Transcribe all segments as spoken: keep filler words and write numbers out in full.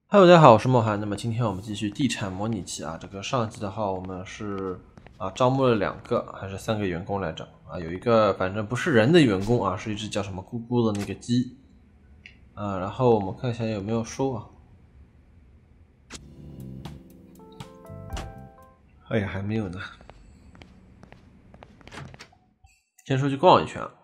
Hello，大家好，我是莫涵。那么今天我们继续地产模拟器啊，这个上集的话，我们是啊招募了两个还是三个员工来着啊？有一个反正不是人的员工啊，是一只叫什么咕咕的那个鸡啊。然后我们看一下有没有收啊？哎呀，还没有呢。先出去逛一圈啊。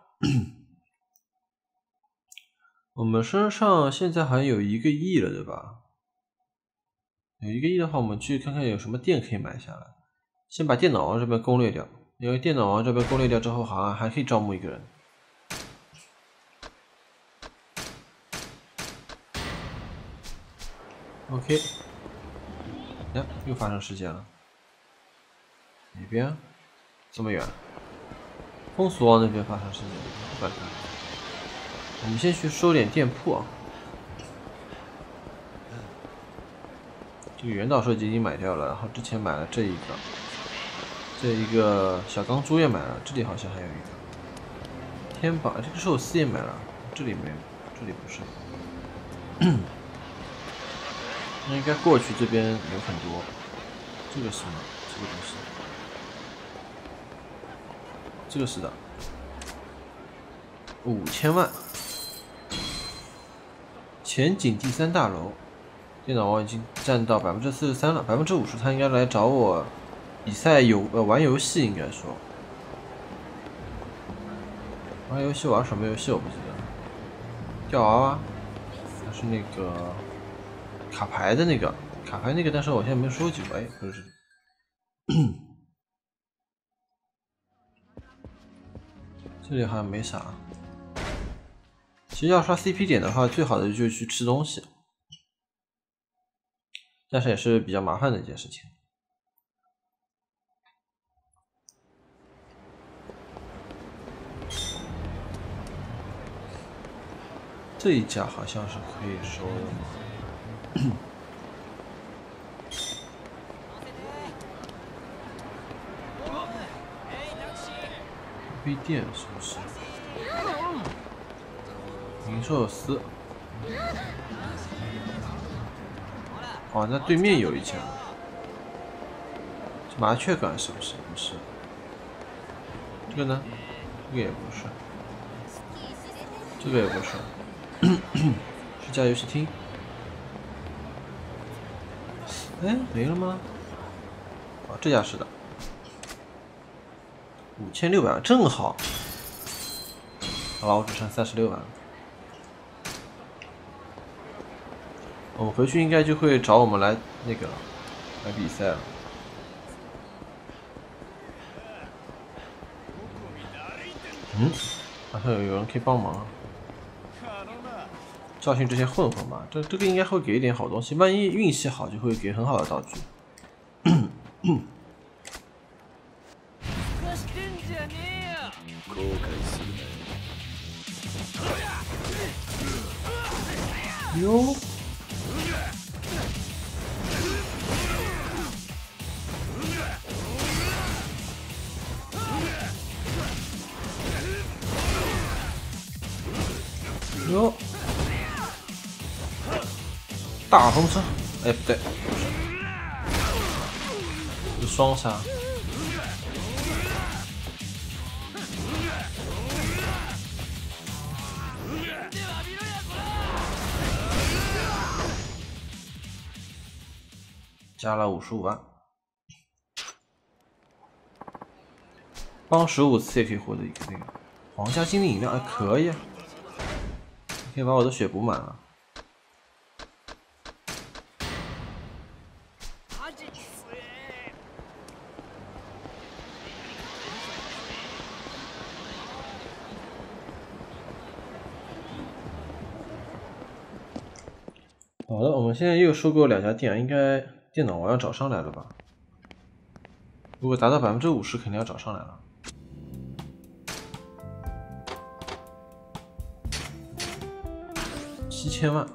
我们身上现在好像有一个亿了，对吧？有一个亿的话，我们去看看有什么店可以买下来。先把电脑王这边攻略掉，因为电脑王这边攻略掉之后，好像还可以招募一个人。OK， 呀，又发生事件了。哪边？这么远？风俗王那边发生事件，不管它。我们先去收点店铺啊。这个原岛设计已经买掉了，然后之前买了这一个，这一个小钢珠也买了，这里好像还有一个。天宝，这个寿司也买了，这里没有，这里不是。那应该过去这边有很多。这个是吗？这个不是。这个是的。五千万。前景第三大楼。电脑王已经占到百分之四十三了，百分之五十他应该来找我比赛游呃玩游戏，应该说玩游戏玩什么游戏我不记得，吊娃娃还是那个卡牌的那个卡牌那个，但是我现在没收集过，哎，不是这里，这里好像没啥。其实要刷 C P 点的话，最好的就是去吃东西。但是也是比较麻烦的一件事情。这一家好像是可以收的。咖啡店是不是？零寿司。哦，那对面有一家。麻雀馆是不是？不是。这个呢？这个也不是。这个也不是。是家游戏厅。哎，没了吗？哦，这家是的。五千六百万，正好。好吧，我只剩三十六万了。我们回去应该就会找我们来那个来比赛了。嗯，好像有有人可以帮忙，教训这些混混吧。这这个应该会给一点好东西，万一运气好，就会给很好的道具。哟。哟，大风车，哎不对，不是，是双杀。加了五十五万，帮十五次也可以获得一个那个皇家精灵饮料，哎可以啊。可以把我的血补满了。好的，我们现在又收购两家店，应该电脑王要找上来了吧？如果达到百分之五十，肯定要找上来了。七千万。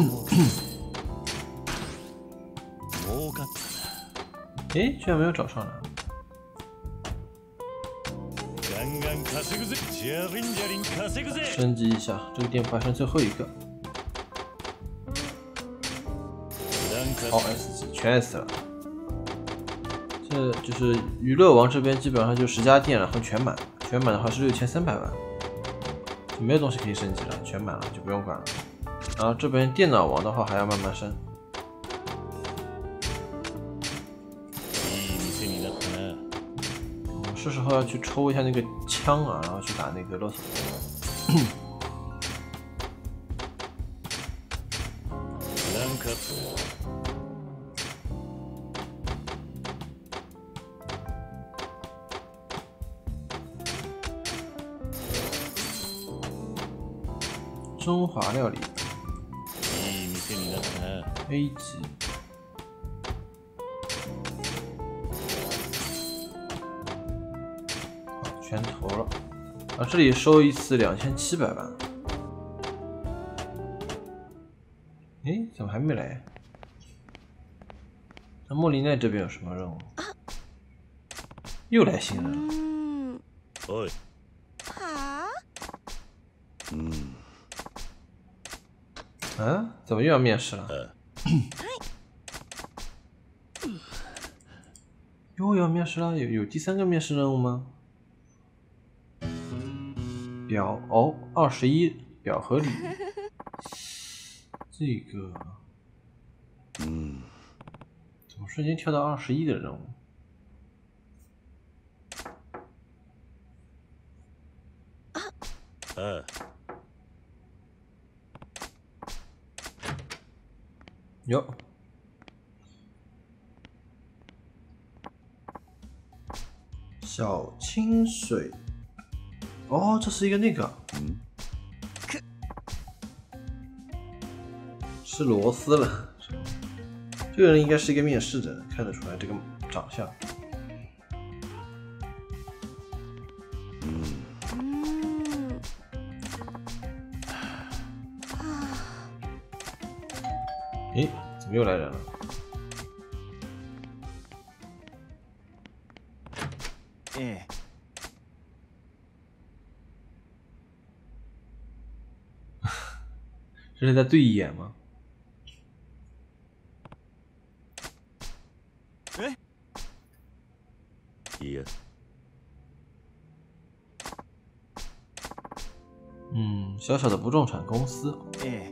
哎，居然没有找上来。升级一下，这个店铺还剩最后一个。 好 S 级，全 S 了。这就是娱乐王这边基本上就十家店，然后全满，全满的话是六千三百万，就没有东西可以升级了，全满了就不用管了。然后这边电脑王的话还要慢慢升。我是时候要去抽一下那个枪啊，然后去打那个勒索。中华料理 A 级，好，全投了。啊，这里收一次两千七百万。哎，怎么还没来？那莫里奈这边有什么任务？又来新人了。 嗯。 おい。 啊？ 嗯。 啊？怎么又要面试了？又要面试了？有有第三个面试任务吗？表哦，二十一表和礼，这个， 嗯， 怎么瞬间跳到二十一的任务？ 啊。 哟，小清水，哦，这是一个那个， 嗯， 吃螺丝了。这个人应该是一个面试者，看得出来这个长相。 嗯。 诶，怎么又来人了？ 哎， 这是在对眼吗？ 哎， いいや。 嗯，小小的不动产公司。 哎。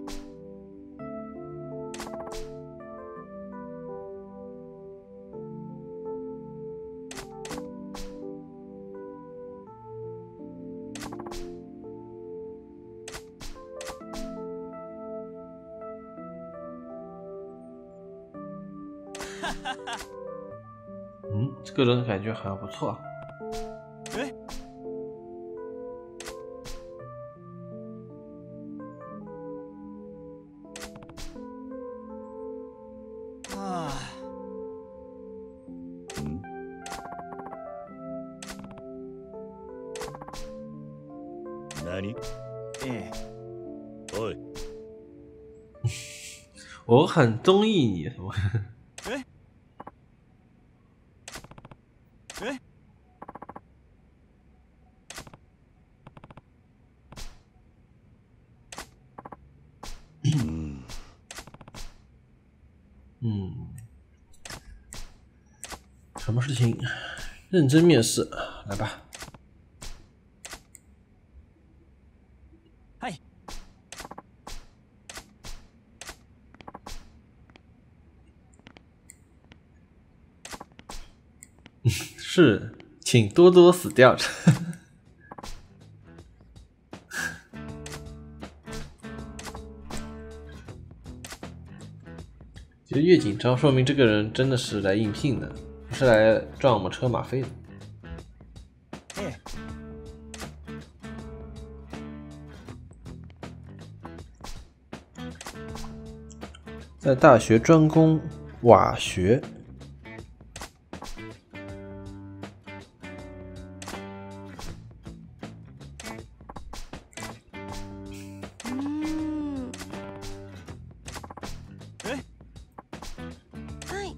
嗯，这个人感觉好像不错啊。 哎。啊。 嗯。何？ 哎。 おい。 我很中意你，什么？ 哎。哎。 嗯。 嗯，什么事情？认真面试，来吧。 嗨。 是，请多多死掉着。其实越紧张，说明这个人真的是来应聘的，不是来赚我们车马费的。 哎。 在大学专攻瓦学。 嗯。哎。嗨。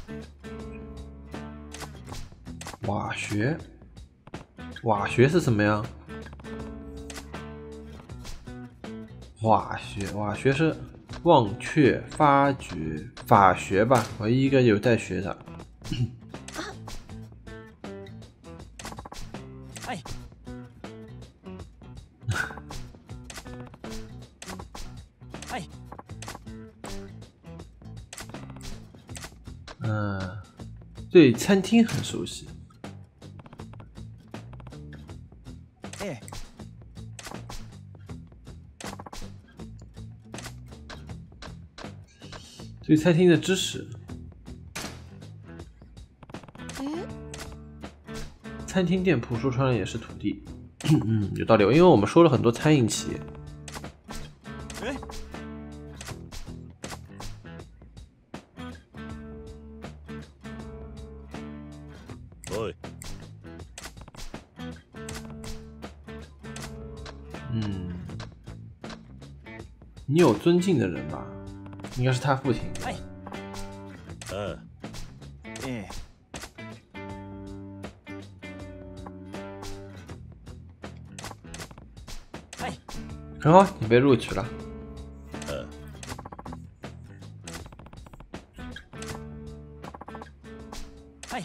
瓦学，瓦学是什么呀？瓦学，瓦学是忘却、发掘、法学吧，唯一一个有带学的。 哎。哎。 嗯，对餐厅很熟悉。 哎。 对餐厅的知识。餐厅店铺说穿了也是土地。嗯，有道理，因为我们说了很多餐饮企业。 哎。 おい。 嗯，你有尊敬的人吧？应该是他父亲。 哎。 ああ。 哎。哎。 很好，你被录取了。 ああ。 哎。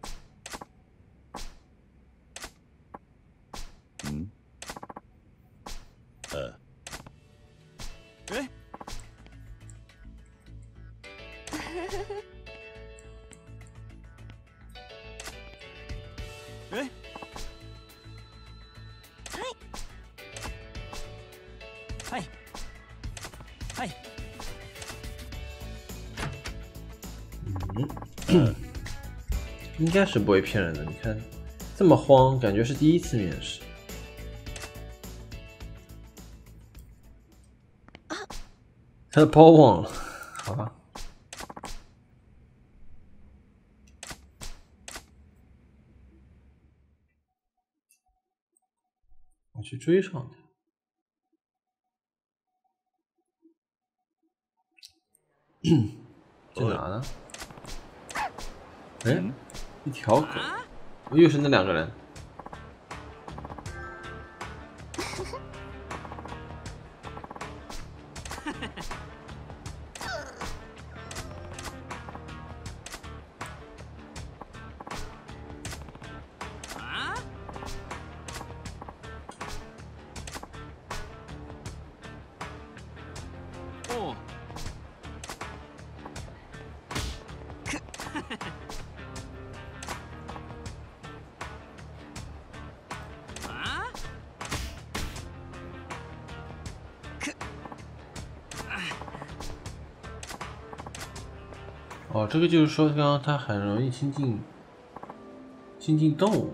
嗯。ああ。 哎。哎。哎。哎。 嗯，应该是不会骗人的。你看，这么慌，感觉是第一次面试。他的包忘了，好吧。我去追上他。在哪呢？哎，一条狗，又是那两个人。 哦。 哦，这个就是说，刚刚他很容易亲近亲近动物。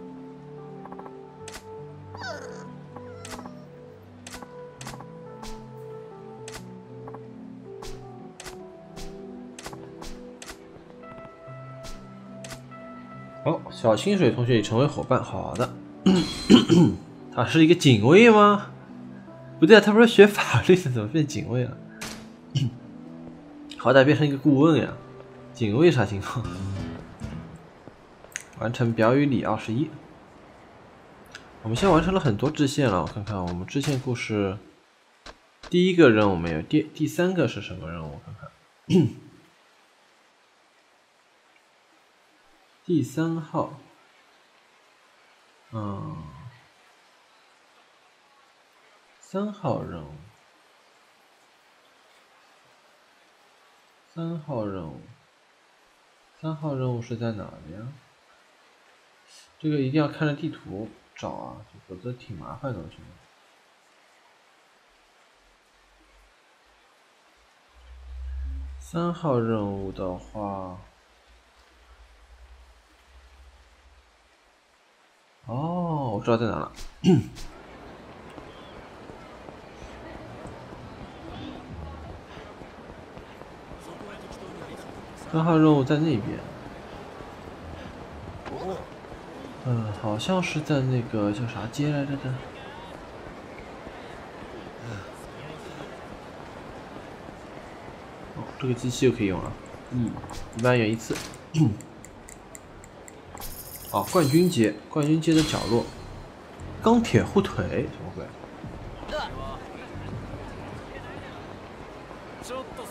哦，小清水同学已成为伙伴，好的。他是一个警卫吗？不对啊，他不是学法律的，怎么变警卫了？好歹变成一个顾问呀，警卫啥情况？完成表与里二十一。我们现在完成了很多支线了，我看看我们支线故事，第一个任务没有，第第三个是什么任务？我看看。第三号，嗯，三号任务，三号任务，三号任务是在哪里呀？这个一定要看着地图找啊，否则挺麻烦的，我觉得。三号任务的话。哦，我知道在哪了。三号任务在那边。嗯，好像是在那个叫啥街来着的。哦，这个机器又可以用了。嗯，一万元一次。哦，冠军街，冠军街的角落，钢铁护腿，什么鬼？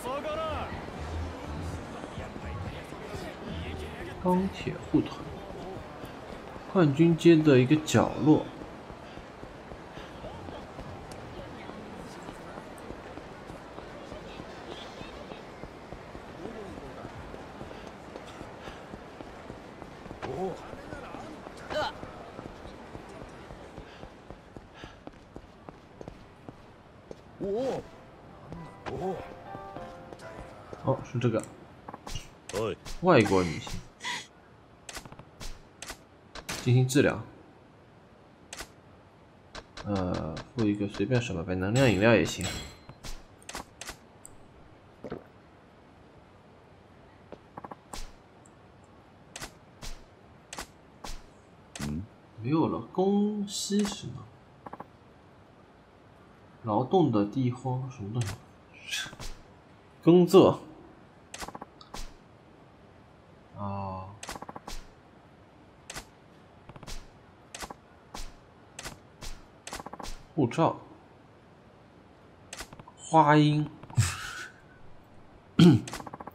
钢铁护团，冠军街的一个角落。哦，是这个おい外国女性进行治疗。呃，付一个随便什么呗，能量饮料也行。 嗯， 没有了，宫西什么？劳动的地荒什么东西？耕作。哦。护照。花音。 嗯，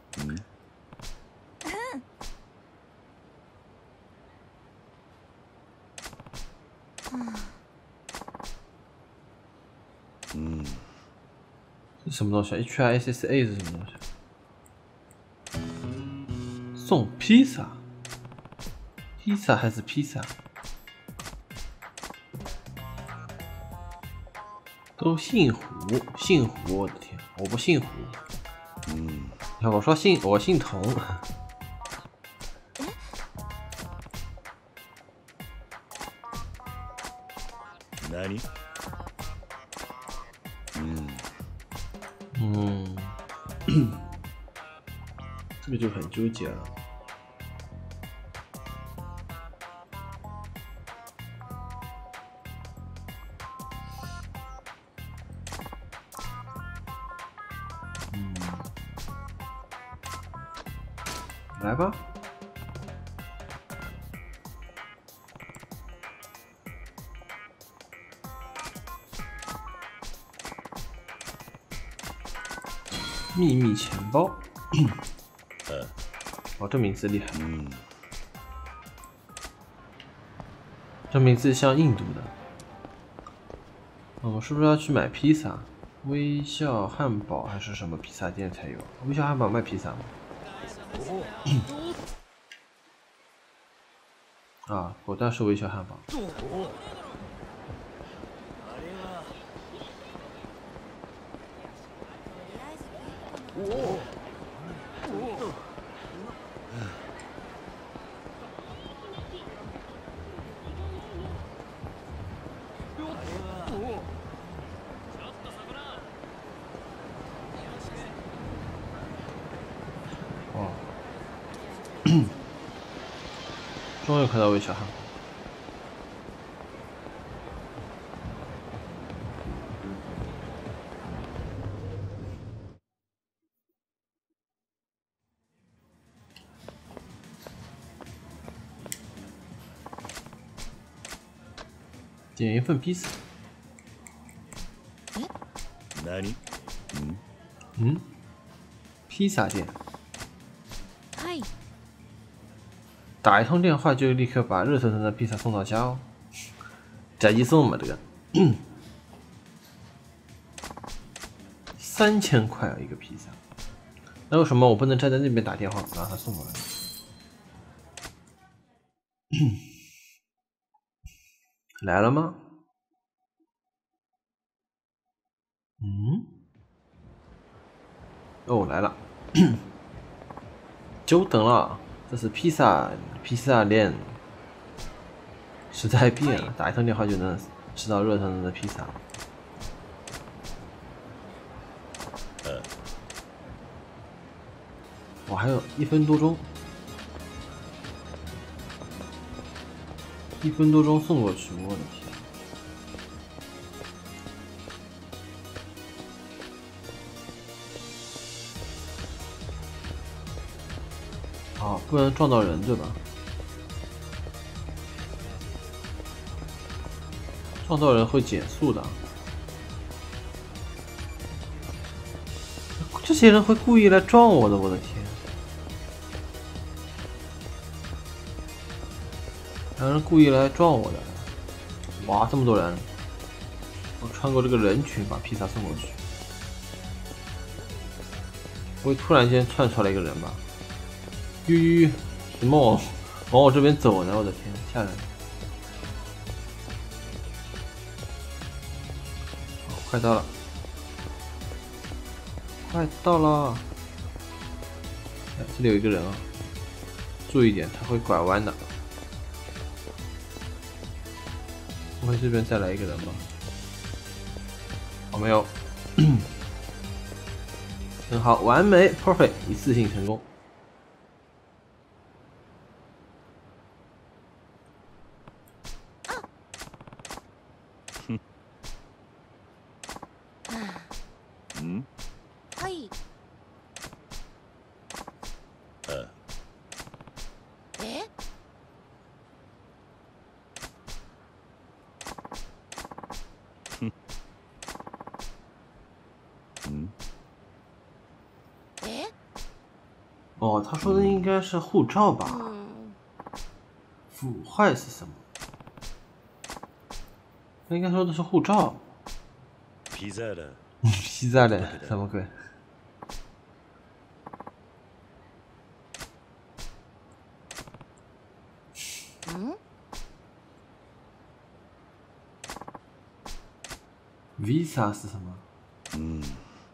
嗯， 这什么东西啊 ？H I S S A 是什么东西？送披萨？披萨还是披萨？都姓胡，姓胡，我的天，我不姓胡。 嗯， 你看我说姓，我姓童。 何？嗯嗯，这个就很纠结了。嗯，来吧。秘密钱包。 呃， 哦，这名字厉害。 嗯， 这名字像印度的。我们是不是要去买披萨？微笑汉堡还是什么披萨店才有？微笑汉堡卖披萨吗？啊，果断是微笑汉堡。哦，终于看到微笑汉堡。点一份披萨。 何？嗯嗯，披萨店。 はい。 打一通电话就立刻把热腾腾的披萨送到家哦。宅急送嘛，这个。三千块啊，一个披萨。那为什么我不能站在那边打电话让他送过来？来了吗？嗯，哦，来了，久等了，这是披萨披萨店，时代变了，打一通电话就能吃到热腾腾的披萨。 呃， 我还有一分多钟，一分多钟送过去，我的天！啊，不能撞到人，对吧？撞到人会减速的。这这些人会故意来撞我的，我的天！有人故意来撞我的，哇，这么多人！我穿过这个人群，把披萨送过去。不会突然间窜出来一个人吧？吁吁，怎么往往我这边走呢？我的天，吓人！哦，快到了，快到了！哎，这里有一个人啊，注意一点，他会拐弯的。不会这边再来一个人吧？哦，没有。很好，完美 ，perfect， 一次性成功。 嗯。 はい。 呃。 え？ 哼。嗯。 え？ 哦，他说的应该是护照吧？ 嗯。 腐坏是什么？他应该说的是护照。 ピザだ。 披萨的，什么鬼？ 嗯 ？Visa 是什么？ 嗯。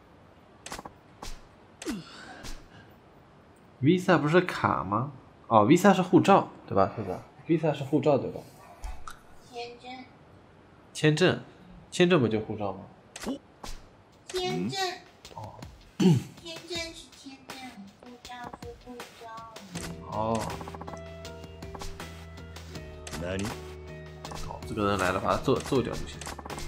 Visa 不是卡吗？哦 ，Visa 是护照，对吧？是吧 ？Visa 是护照，对吧？ 签证， 签证，签证不就护照吗？ 签证， 哦， 签证是签证，护照是护照。 哦， 哪里？ 哦，这个人来了，把他揍揍掉就行。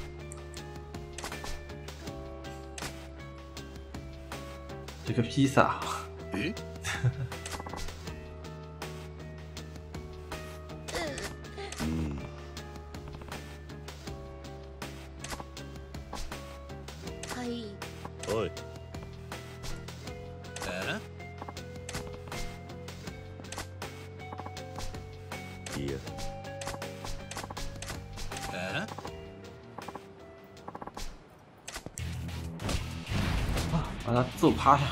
这个披萨， 诶？嗯。 はい。 おい。 え？ いいや。 え？ 把他揍趴下。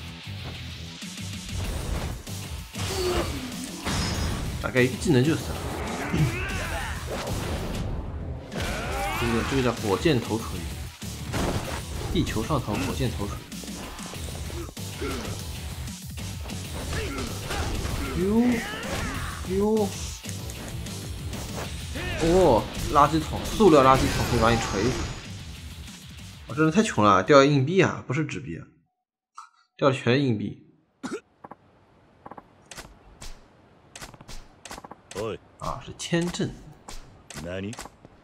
大概一个技能就是了。这个这个叫火箭头锤，地球上头火箭头锤。哟哟，哦，垃圾桶，塑料垃圾桶可以把你锤死。我、哦、这人太穷了，掉硬币啊，不是纸币啊，掉的全是硬币。 おい。 啊，是签证。 哪里？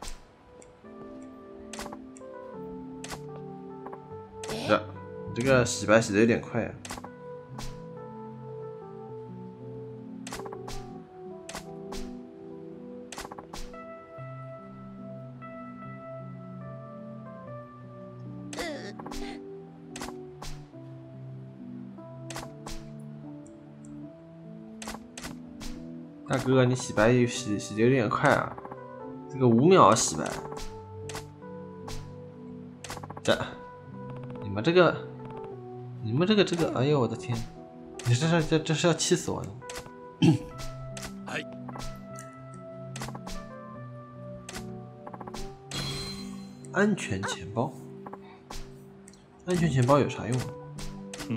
这，你这个洗白洗的有点快啊。大哥，你洗白洗洗的有点快啊，这个五秒洗白。这，你们这个，你们这个这个，哎呦我的天，你这是这这是要气死我了。 はい。 安全钱包，安全钱包有啥用啊？ 哼。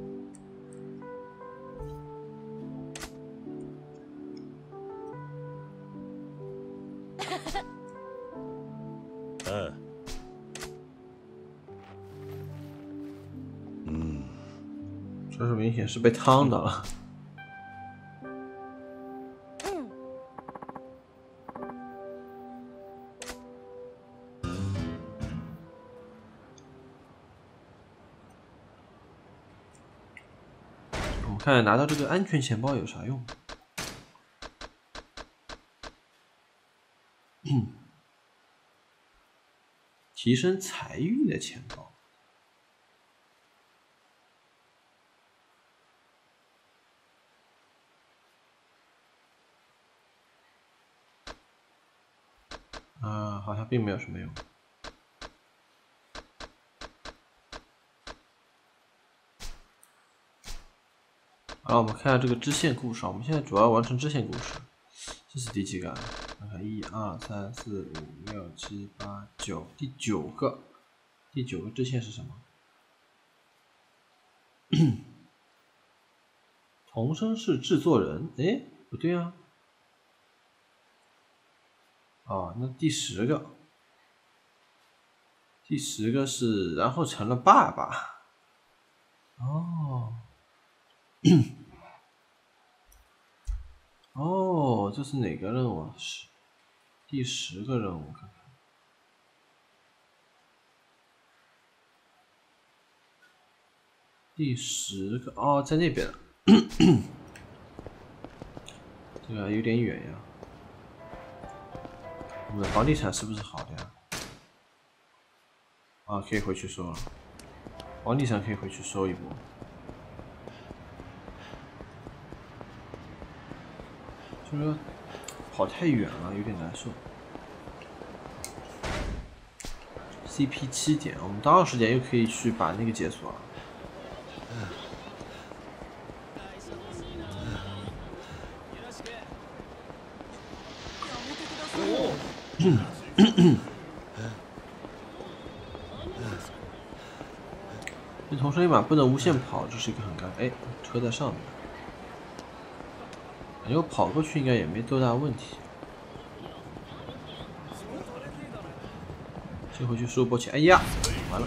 啊。嗯。 这是明显是被烫到了。我们看拿到这个安全钱包有啥用？提升财运的钱包。 啊，好像并没有什么用。好了，我们看下这个支线故事。我们现在主要完成支线故事。这是第几个？看看，一二三四五六七八九，第九个。第九个支线是什么？童声是制作人，哎，不对啊。哦，那第十个，第十个是然后成了爸爸。哦，哦，这是哪个任务啊？是第十个任务，看看。第十个哦，在那边。这个有点远呀。我们的房地产是不是好的呀？啊，可以回去收了。房地产可以回去收一波。就是跑太远了，有点难受。C P 七点，我们到二十点又可以去把那个解锁了。这同时一码不能无限跑，这是一个很尴尬。哎，车在上面，感觉我跑过去应该也没多大问题。先回去收波钱。哎呀，完了！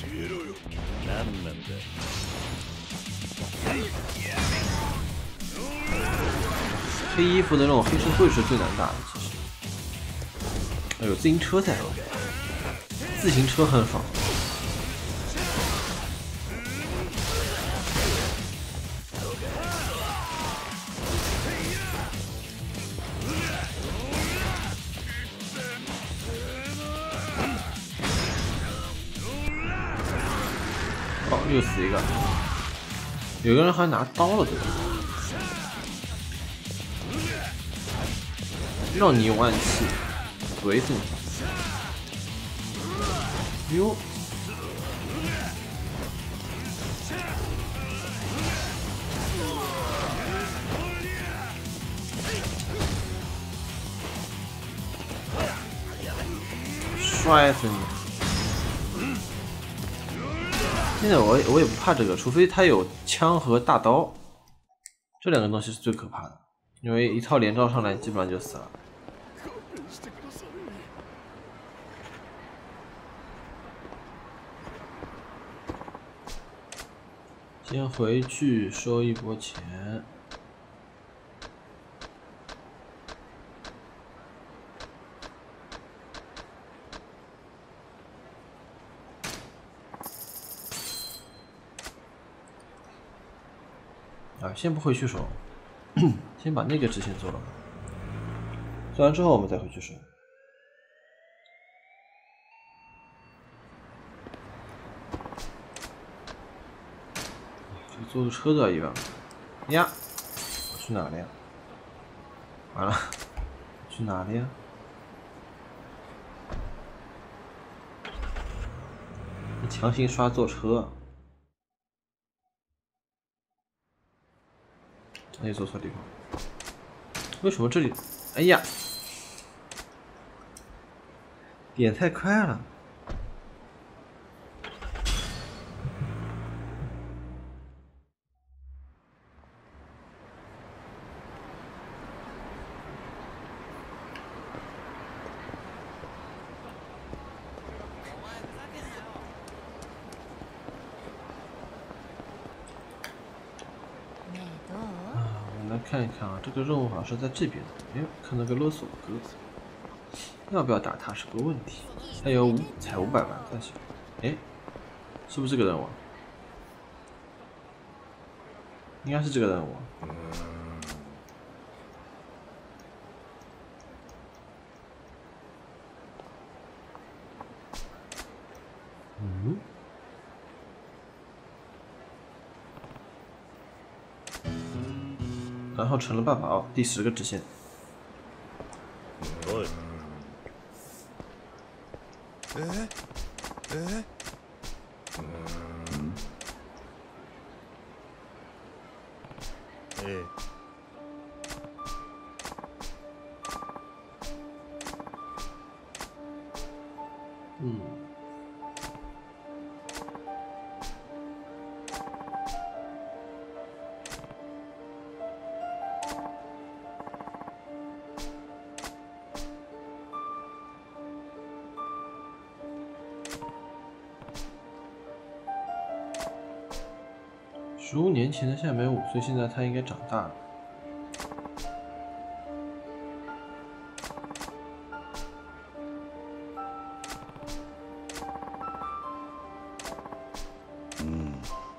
黑衣服的那种黑社会是最难打的，其实。哎呦，自行车在了，自行车很爽。哦，又死一个。有个人还拿刀了，对吧？让你用暗器怼死你！哟，摔死你！现在我我也不怕这个，除非他有枪和大刀，这两个东西是最可怕的，因为一套连招上来基本上就死了。先回去收一波钱。啊，先不回去收，先把那个支线做了，做完之后我们再回去收。坐个车都要一万呀！我去哪了呀？完了，去哪了呀？强行刷坐车，那也坐错地方。为什么这里？哎呀，点太快了。看一看啊，这个任务好像是在这边的。哎，看到个勒索鸽子，要不要打他是个问题。他有五才五百万在手，哎，是不是这个任务？应该是这个任务。嗯。然后成了爸爸哦，第十个支线。 ええええ嗯，十五年前的夏美五岁，现在他应该长大了。 嗯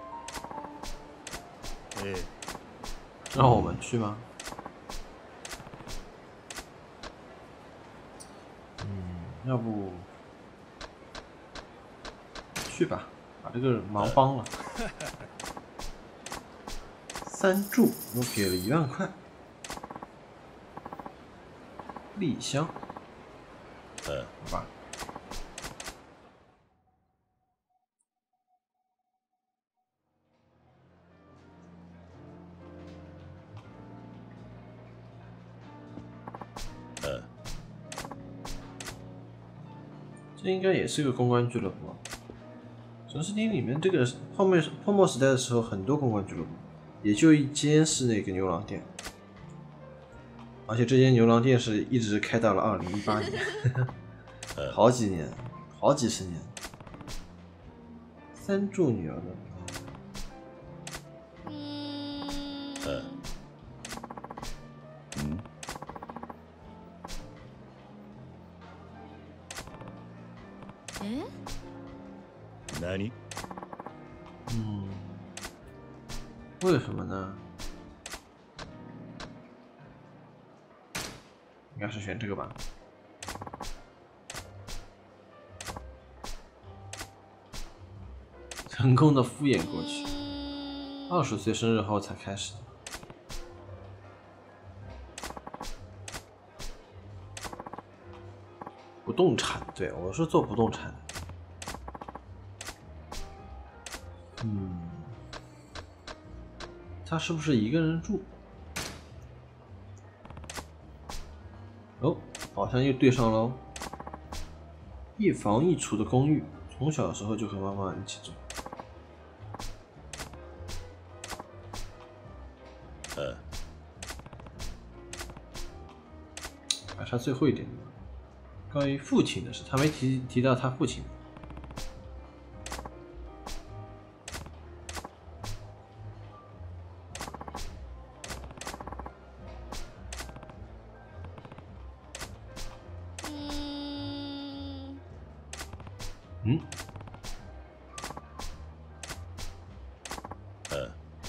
ええ让我们去吗？嗯，要不去吧，把这个忙帮了。三柱又给了一万块，丽香， 嗯好吧。 嗯这应该也是个公关俱乐部啊。城市厅里面这个泡沫泡沫时代的时候，很多公关俱乐部，也就一间是那个牛郎店，而且这间牛郎店是一直开到了二零一八年，好几年，好几十年。三柱女儿的， 嗯嗯え何嗯，为什么呢？应该是选这个吧。成功的敷衍过去，二十岁生日后才开始的。不动产，对，我是做不动产的。嗯，他是不是一个人住？哦，好像又对上喽。一房一厨的公寓，从小时候就和妈妈一起住。 嗯还差最后一点，关于父亲的事，他没提提到他父亲。嗯， 嗯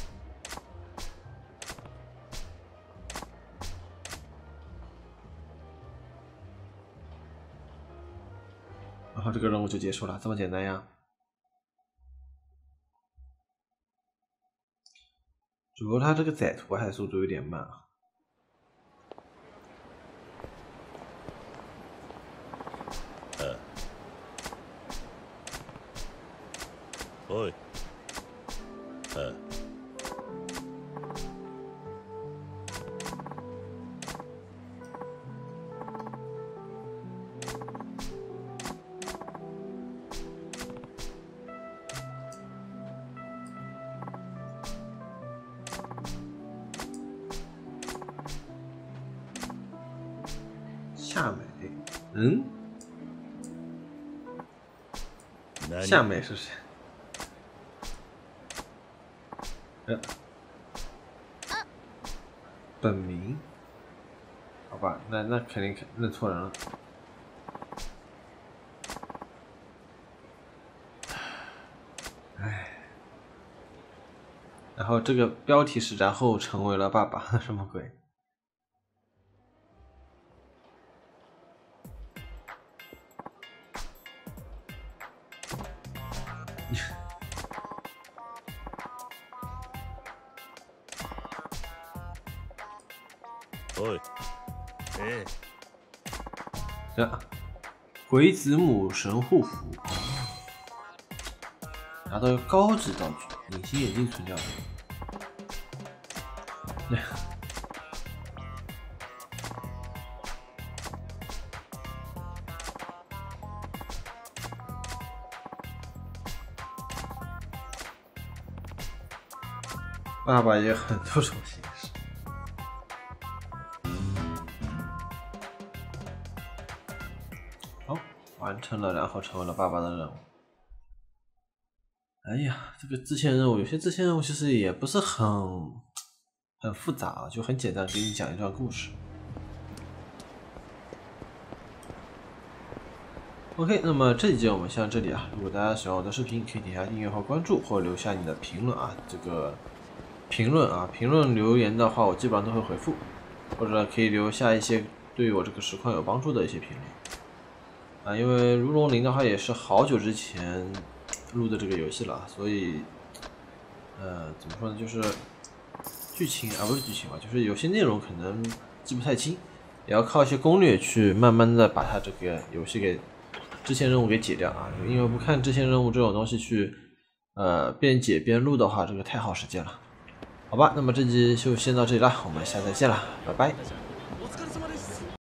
然后这个任务就结束了，这么简单呀？主要他这个载图还速度有点慢啊。 嗯おいうん夏美，嗯， 何夏美是谁？呃，本名？好吧，那那肯定认错人了。唉，然后这个标题是然后成为了爸爸，什么鬼？ おいえ这鬼子母神护符，拿到一个高级道具，隐形眼镜存掉了。爸爸也很多种形式。好，完成了，然后成为了爸爸的任务。哎呀，这个支线任务，有些支线任务其实也不是很很复杂啊，就很简单，给你讲一段故事。OK， 那么这一节我们先到这里啊。如果大家喜欢我的视频，可以点下订阅和关注，或留下你的评论啊。这个评论啊，评论留言的话，我基本上都会回复，或者可以留下一些对我这个实况有帮助的一些评论啊。因为如龙零的话也是好久之前录的这个游戏了，所以呃怎么说呢，就是剧情啊不是剧情吧，就是有些内容可能记不太清，也要靠一些攻略去慢慢的把它这个游戏给支线任务给解掉啊。因为不看支线任务这种东西去呃边解边录的话，这个太耗时间了。好吧，那么这集就先到这里了，我们下次再见了，拜拜。